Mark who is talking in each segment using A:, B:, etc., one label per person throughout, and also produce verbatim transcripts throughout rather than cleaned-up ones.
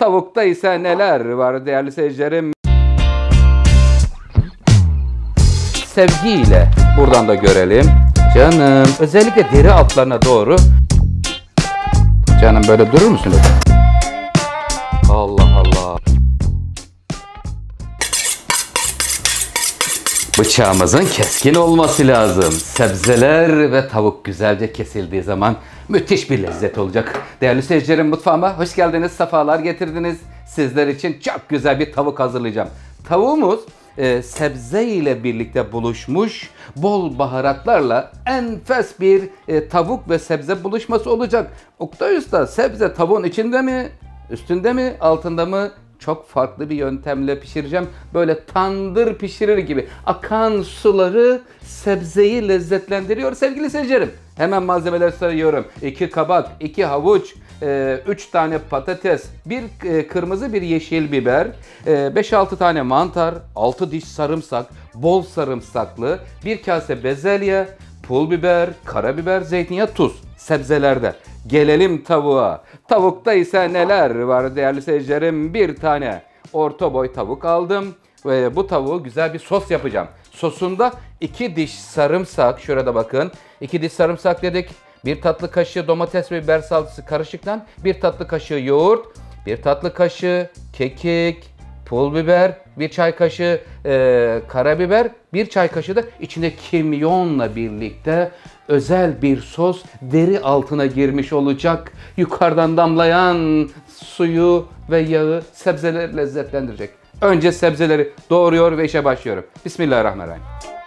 A: Tavukta ise neler var değerli seyircilerim? Sevgiyle buradan da görelim. Canım, özellikle deri altlarına doğru. Canım böyle durur musunuz? Allah Allah. Bıçağımızın keskin olması lazım. Sebzeler ve tavuk güzelce kesildiği zaman müthiş bir lezzet olacak. Değerli seyircilerim, mutfağıma hoş geldiniz, sefalar getirdiniz. Sizler için çok güzel bir tavuk hazırlayacağım. Tavuğumuz e, sebze ile birlikte buluşmuş, bol baharatlarla enfes bir e, tavuk ve sebze buluşması olacak. Oktay Usta, sebze tavuğun içinde mi, üstünde mi, altında mı? Çok farklı bir yöntemle pişireceğim. Böyle tandır pişirir gibi akan suları sebzeyi lezzetlendiriyor sevgili seyircilerim. Hemen malzemeleri sayıyorum. iki kabak, iki havuç, üç tane patates, bir kırmızı bir yeşil biber, beş altı tane mantar, altı diş sarımsak, bol sarımsaklı, bir kase bezelye, pul biber, karabiber, zeytinyağı, tuz sebzelerde. Gelelim tavuğa. Tavukta ise neler var değerli seyircilerim? Bir tane orta boy tavuk aldım ve bu tavuğu güzel bir sos yapacağım. Sosunda iki diş sarımsak, şurada bakın. iki diş sarımsak dedik. Bir tatlı kaşığı domates ve biber salçası karışıktan, bir tatlı kaşığı yoğurt, bir tatlı kaşığı kekik, pul biber, bir çay kaşığı e, karabiber, bir çay kaşığı da içinde kimyonla birlikte özel bir sos deri altına girmiş olacak. Yukarıdan damlayan suyu ve yağı sebzeleri lezzetlendirecek. Önce sebzeleri doğruyor ve işe başlıyorum. Bismillahirrahmanirrahim.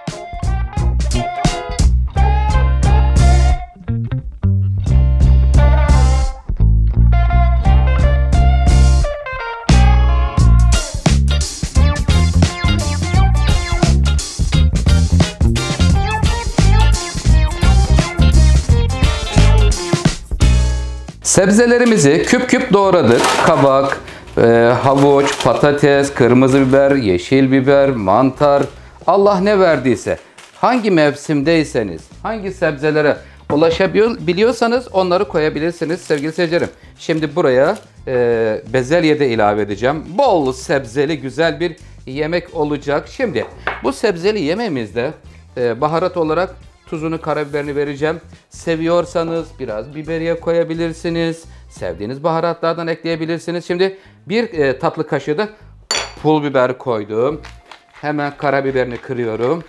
A: Sebzelerimizi küp küp doğradık. Kabak, e, havuç, patates, kırmızı biber, yeşil biber, mantar. Allah ne verdiyse, hangi mevsimdeyseniz, hangi sebzelere ulaşabiliyorsanız onları koyabilirsiniz sevgili seyircilerim. Şimdi buraya e, bezelye de ilave edeceğim. Bol sebzeli güzel bir yemek olacak. Şimdi bu sebzeli yemeğimizde e, baharat olarak tuzunu, karabiberini vereceğim. Seviyorsanız biraz biberiye koyabilirsiniz. Sevdiğiniz baharatlardan ekleyebilirsiniz. Şimdi bir e, tatlı kaşığı da pul biber koydum. Hemen karabiberini kırıyorum.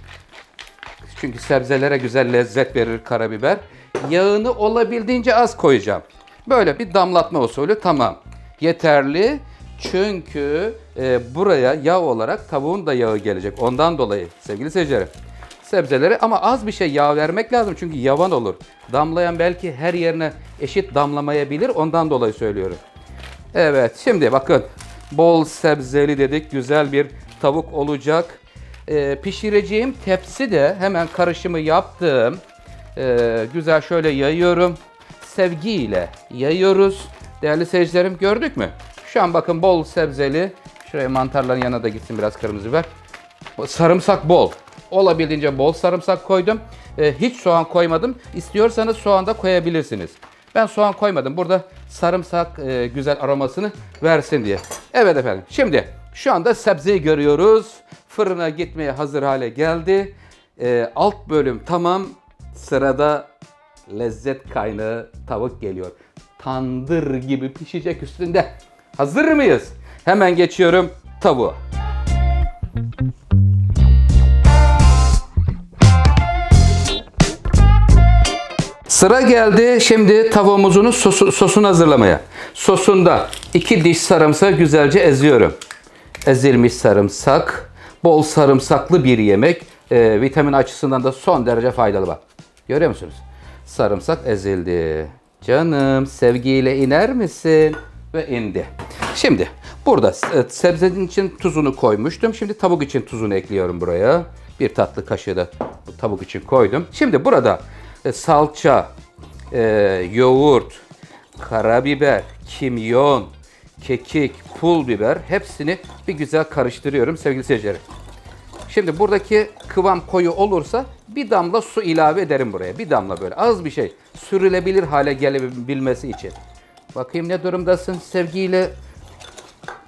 A: Çünkü sebzelere güzel lezzet verir karabiber. Yağını olabildiğince az koyacağım. Böyle bir damlatma usulü tamam. Yeterli. Çünkü e, buraya yağ olarak tavuğun da yağı gelecek. Ondan dolayı sevgili seyircilerim. Sebzeleri ama az bir şey yağ vermek lazım çünkü yavan olur. Damlayan belki her yerine eşit damlamayabilir, ondan dolayı söylüyorum. Evet, şimdi bakın bol sebzeli dedik, güzel bir tavuk olacak. Ee, pişireceğim tepsi de hemen karışımı yaptım. Ee, güzel şöyle yayıyorum. Sevgiyle yayıyoruz. Değerli seyircilerim, gördük mü? Şu an bakın bol sebzeli. Şuraya mantarların yanına da gitsin biraz kırmızı biber. Sarımsak bol. Olabildiğince bol sarımsak koydum. Ee, hiç soğan koymadım. İstiyorsanız soğan da koyabilirsiniz. Ben soğan koymadım. Burada sarımsak e, güzel aromasını versin diye. Evet efendim. Şimdi şu anda sebzeyi görüyoruz. Fırına gitmeye hazır hale geldi. E, alt bölüm tamam. Sırada lezzet kaynağı tavuk geliyor. Tandır gibi pişecek üstünde. Hazır mıyız? Hemen geçiyorum tavuğa. Sıra geldi şimdi tavuğumuzun sosu, sosunu hazırlamaya. Sosunda iki diş sarımsağı güzelce eziyorum. Ezilmiş sarımsak, bol sarımsaklı bir yemek. E, vitamin açısından da son derece faydalı bak. Görüyor musunuz? Sarımsak ezildi. Canım, sevgiyle iner misin? Ve indi. Şimdi burada sebzenin için tuzunu koymuştum. Şimdi tavuk için tuzunu ekliyorum buraya. Bir tatlı kaşığı da bu tavuk için koydum. Şimdi burada salça, e, yoğurt, karabiber, kimyon, kekik, pul biber hepsini bir güzel karıştırıyorum sevgili seyircilerim. Şimdi buradaki kıvam koyu olursa bir damla su ilave ederim buraya. Bir damla böyle az bir şey. Sürülebilir hale gelebilmesi için. Bakayım ne durumdasın sevgiyle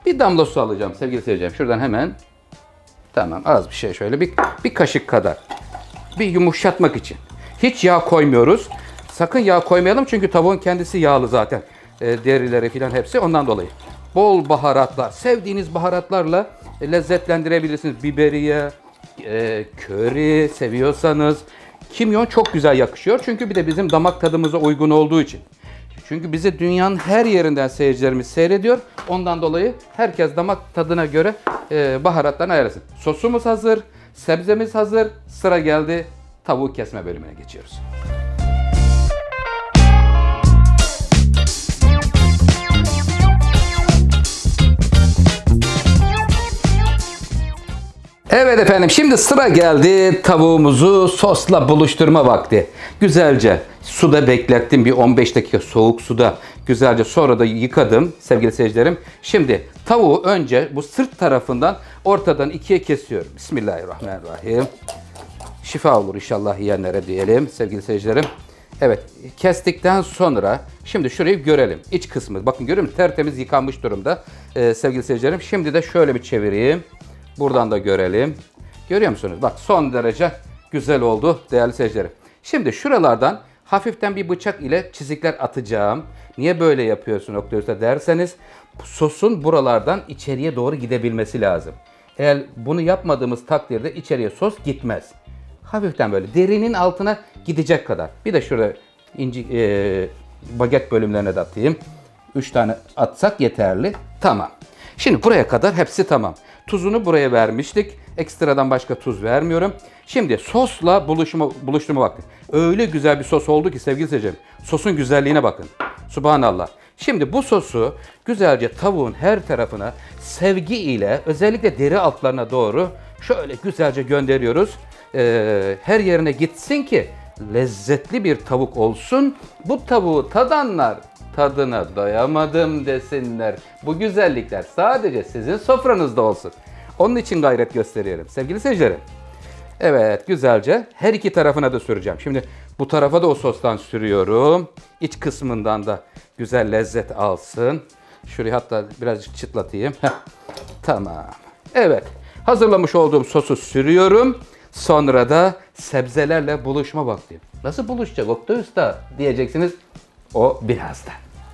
A: Bir damla su alacağım sevgili seyircilerim. Şuradan hemen. Tamam, az bir şey, şöyle bir, bir kaşık kadar. Bir yumuşatmak için. Hiç yağ koymuyoruz. Sakın yağ koymayalım çünkü tavuğun kendisi yağlı zaten. E, derileri falan hepsi ondan dolayı. Bol baharatlar, sevdiğiniz baharatlarla lezzetlendirebilirsiniz. Biberiye, e, köri seviyorsanız. Kimyon çok güzel yakışıyor çünkü bir de bizim damak tadımıza uygun olduğu için. Çünkü bizi dünyanın her yerinden seyircilerimiz seyrediyor. Ondan dolayı herkes damak tadına göre e, baharatlarını ayarlasın. Sosumuz hazır, sebzemiz hazır. Sıra geldi tavuğu kesme bölümüne geçiyoruz. Evet efendim, şimdi sıra geldi tavuğumuzu sosla buluşturma vakti. Güzelce suda beklettim, bir on beş dakika soğuk suda. Güzelce sonra da yıkadım sevgili seyircilerim. Şimdi tavuğu önce bu sırt tarafından ortadan ikiye kesiyorum. Bismillahirrahmanirrahim. Şifa olur inşallah yiyenlere diyelim sevgili seyircilerim. Evet, kestikten sonra şimdi şurayı görelim. İç kısmı bakın, görüyor musunuz? Tertemiz yıkanmış durumda ee, sevgili seyircilerim. Şimdi de şöyle bir çevireyim. Buradan da görelim. Görüyor musunuz? Bak, son derece güzel oldu değerli seyircilerim. Şimdi şuralardan hafiften bir bıçak ile çizikler atacağım. Niye böyle yapıyorsun Oktay Usta derseniz, sosun buralardan içeriye doğru gidebilmesi lazım. Eğer bunu yapmadığımız takdirde içeriye sos gitmez. Hafiften böyle derinin altına gidecek kadar. Bir de şurada inci, e, baget bölümlerine de atayım. üç tane atsak yeterli. Tamam. Şimdi buraya kadar hepsi tamam. Tuzunu buraya vermiştik. Ekstradan başka tuz vermiyorum. Şimdi sosla buluşma, buluşturma vakti. Öyle güzel bir sos oldu ki sevgili seyircilerim. Sosun güzelliğine bakın. Subhanallah. Şimdi bu sosu güzelce tavuğun her tarafına sevgi ile, özellikle deri altlarına doğru şöyle güzelce gönderiyoruz. Ee, her yerine gitsin ki lezzetli bir tavuk olsun. Bu tavuğu tadanlar tadına doyamadım desinler. Bu güzellikler sadece sizin sofranızda olsun. Onun için gayret gösteriyorum sevgili seyircilerim. Evet, güzelce her iki tarafına da süreceğim. Şimdi bu tarafa da o sostan sürüyorum. İç kısmından da güzel lezzet alsın. Şurayı hatta birazcık çıtlatayım. Heh, tamam. Evet, hazırlamış olduğum sosu sürüyorum. Sonra da sebzelerle buluşma vakti. Nasıl buluşacak Oktay Usta diyeceksiniz. O birazdan.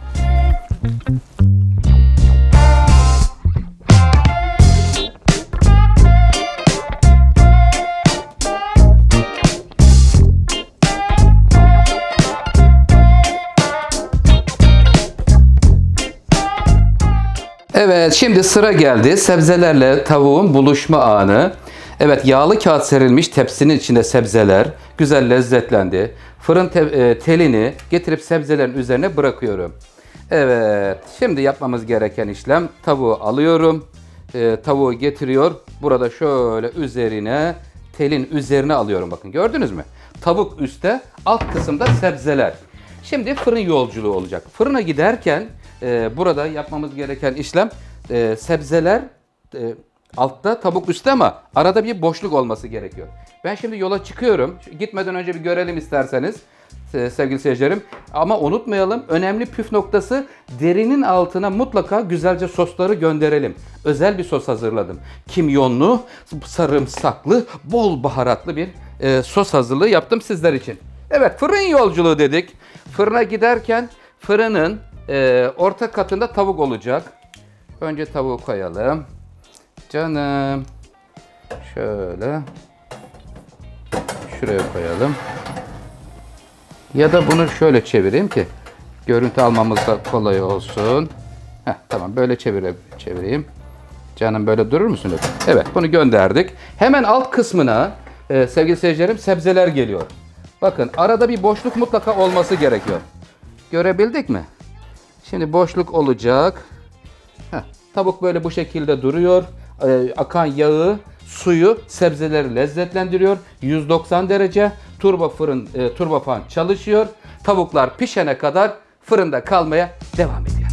A: Evet, şimdi sıra geldi sebzelerle tavuğun buluşma anı. Evet, yağlı kağıt serilmiş tepsinin içinde sebzeler güzel lezzetlendi. Fırın te e, telini getirip sebzelerin üzerine bırakıyorum. Evet, şimdi yapmamız gereken işlem, tavuğu alıyorum. E, tavuğu getiriyor. Burada şöyle üzerine, telin üzerine alıyorum. Bakın, gördünüz mü? Tavuk üstte, alt kısımda sebzeler. Şimdi fırın yolculuğu olacak. Fırına giderken e, burada yapmamız gereken işlem, e, sebzeler e, altta, tavuk üstte ama arada bir boşluk olması gerekiyor. Ben şimdi yola çıkıyorum. Gitmeden önce bir görelim isterseniz sevgili seyircilerim. Ama unutmayalım, önemli püf noktası, derinin altına mutlaka güzelce sosları gönderelim. Özel bir sos hazırladım. Kimyonlu, sarımsaklı, bol baharatlı bir e, sos hazırlığı yaptım sizler için. Evet, fırın yolculuğu dedik. Fırına giderken fırının e, orta katında tavuk olacak. Önce tavuğu koyalım. Canım. Şöyle. Şuraya koyalım. Ya da bunu şöyle çevireyim ki görüntü almamız da kolay olsun. Heh, tamam, böyle çevire, çevireyim. Canım, böyle durur musun? Evet, bunu gönderdik. Hemen alt kısmına e, sevgili seyircilerim sebzeler geliyor. Bakın, arada bir boşluk mutlaka olması gerekiyor. Görebildik mi? Şimdi boşluk olacak. Heh, tavuk böyle bu şekilde duruyor. Ee, akan yağı, suyu sebzeleri lezzetlendiriyor. yüz doksan derece turbo fırın, e, turbo fan çalışıyor. Tavuklar pişene kadar fırında kalmaya devam ediyor.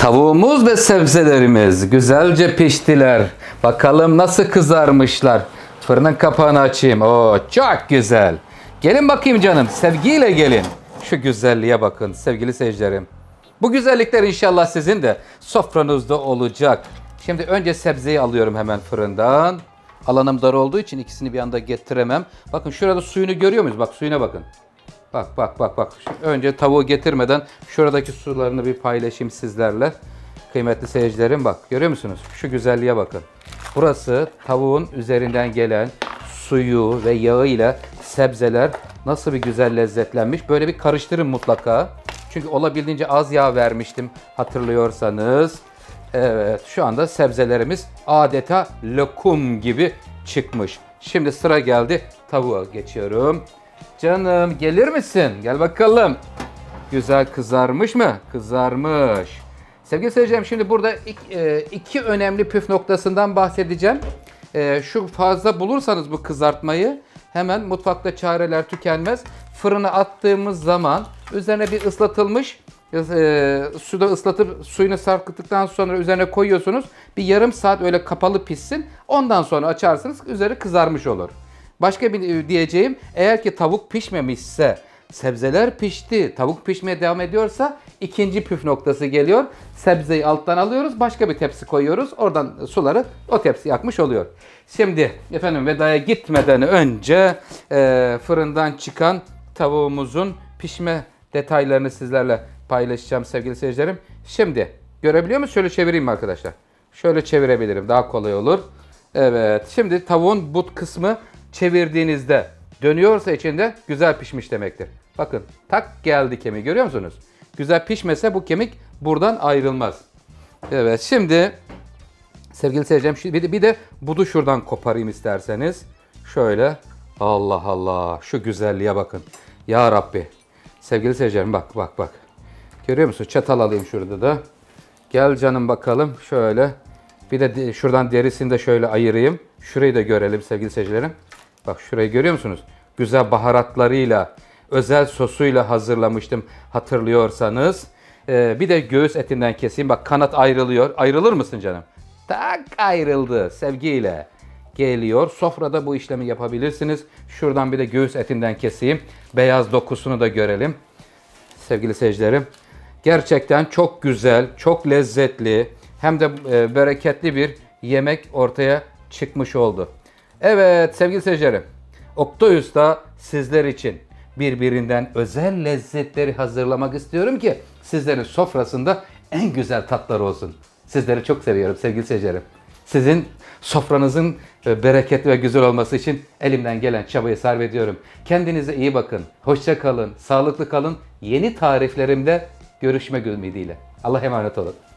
A: Tavuğumuz ve sebzelerimiz güzelce piştiler. Bakalım nasıl kızarmışlar. Fırının kapağını açayım. Oo, çok güzel. Gelin bakayım canım. Sevgiyle gelin. Şu güzelliğe bakın sevgili seyircilerim. Bu güzellikler inşallah sizin de sofranızda olacak. Şimdi önce sebzeyi alıyorum hemen fırından. Alanım dar olduğu için ikisini bir anda getiremem. Bakın şurada suyunu görüyor muyuz? Bak suyuna bakın. Bak bak bak bak. Önce tavuğu getirmeden şuradaki sularını bir paylaşayım sizlerle. Kıymetli seyircilerim bak görüyor musunuz? Şu güzelliğe bakın. Burası tavuğun üzerinden gelen suyu ve yağıyla sebzeler nasıl bir güzel lezzetlenmiş. Böyle bir karıştırın mutlaka. Çünkü olabildiğince az yağ vermiştim hatırlıyorsanız. Evet şu anda sebzelerimiz adeta lokum gibi çıkmış. Şimdi sıra geldi tavuğa geçiyorum. Canım gelir misin? Gel bakalım. Güzel kızarmış mı? Kızarmış. Sevgili seyircilerim şimdi burada iki, iki önemli püf noktasından bahsedeceğim. Şu fazla bulursanız bu kızartmayı hemen mutfakta çareler tükenmez. Fırına attığımız zaman üzerine bir ıslatılmış e, suda ıslatıp suyunu sarkıttıktan sonra üzerine koyuyorsunuz. Bir yarım saat öyle kapalı pişsin. Ondan sonra açarsınız üzeri kızarmış olur. Başka bir diyeceğim eğer ki tavuk pişmemişse sebzeler pişti tavuk pişmeye devam ediyorsa ikinci püf noktası geliyor. Sebzeyi alttan alıyoruz başka bir tepsi koyuyoruz oradan suları o tepsi yakmış oluyor. Şimdi efendim vedaya gitmeden önce e, fırından çıkan tavuğumuzun pişme detaylarını sizlerle paylaşacağım sevgili seyircilerim. Şimdi görebiliyor musunuz? Şöyle çevireyim mi arkadaşlar? Şöyle çevirebilirim daha kolay olur. Evet şimdi tavuğun but kısmı çevirdiğinizde dönüyorsa içinde güzel pişmiş demektir. Bakın tak geldi kemiği görüyor musunuz? Güzel pişmese bu kemik buradan ayrılmaz. Evet şimdi sevgili seyircilerim bir de, bir de budu şuradan koparayım isterseniz. Şöyle Allah Allah şu güzelliğe bakın. Ya Rabbi. Sevgili seyircilerim bak bak bak. Görüyor musun? Çatal alayım şurada da. Gel canım bakalım şöyle. Bir de şuradan derisini de şöyle ayırayım. Şurayı da görelim sevgili seyircilerim. Bak şurayı görüyor musunuz? Güzel baharatlarıyla, özel sosuyla hazırlamıştım hatırlıyorsanız. Ee, bir de göğüs etinden keseyim. Bak kanat ayrılıyor. Ayrılır mısın canım? Tak ayrıldı sevgiyle. Geliyor. Sofrada bu işlemi yapabilirsiniz. Şuradan bir de göğüs etinden keseyim. Beyaz dokusunu da görelim. Sevgili seyircilerim. Gerçekten çok güzel, çok lezzetli hem de e, bereketli bir yemek ortaya çıkmış oldu. Evet sevgili seyircilerim. Oktay Usta sizler için birbirinden özel lezzetleri hazırlamak istiyorum ki sizlerin sofrasında en güzel tatlar olsun. Sizleri çok seviyorum sevgili seyircilerim. Sizin sofranızın bereketli ve güzel olması için elimden gelen çabayı sarf ediyorum. Kendinize iyi bakın. Hoşça kalın, sağlıklı kalın. Yeni tariflerimde görüşmek ümidiyle. Allah'a emanet olun.